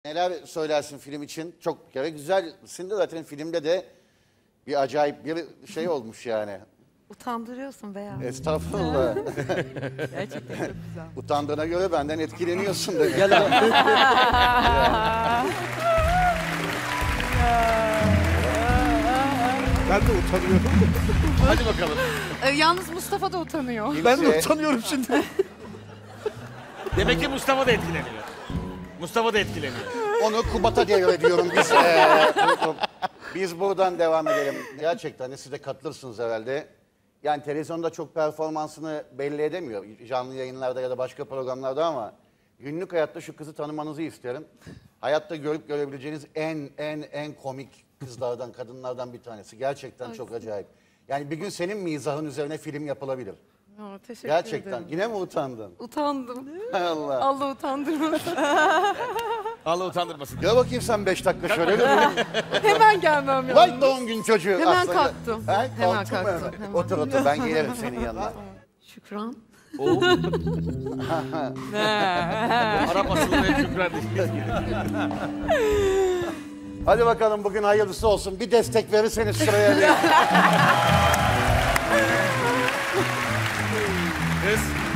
Neler söylersin film için? Çok bir kere güzelsin de zaten filmde de bir acayip bir şey olmuş yani. Utandırıyorsun Beyaz. Estağfurullah. Gerçekten çok güzel. Utandığına göre benden etkileniyorsun da. Gel abi. Ben de utanıyorum. Hadi bakalım. Yalnız Mustafa da utanıyor. Ben de utanıyorum şimdi. Demek ki Mustafa da etkileniyor. Mustafa da etkileniyor. Onu Kubat'a devrediyorum biz. Biz buradan devam edelim. Gerçekten de siz de katılırsınız herhalde. Yani televizyonda çok performansını belli edemiyor. Canlı yayınlarda ya da başka programlarda ama günlük hayatta şu kızı tanımanızı isterim. Hayatta görüp görebileceğiniz en komik kızlardan, kadınlardan bir tanesi. Gerçekten çok acayip. Yani bir gün senin mizahın üzerine film yapılabilir. Teşekkür Gerçekten. ederim. Yine mi utandın? Utandım. Hay Allah. Allah utandırmasın. Allah utandırmasın. Gel bakayım sen 5 dakika şöyle de Hemen gelmem lazım. Vay doğum gün çocuğu. Hemen aslında. kalktım. Ha, Hemen kalktın mı? kalktım, hemen. Otur otur ben gelirim senin yanına. Şükran. Arap asıllı ve Şükran Hadi bakalım bugün hayırlısı olsun. Bir destek verirseniz şuraya bir. Kız.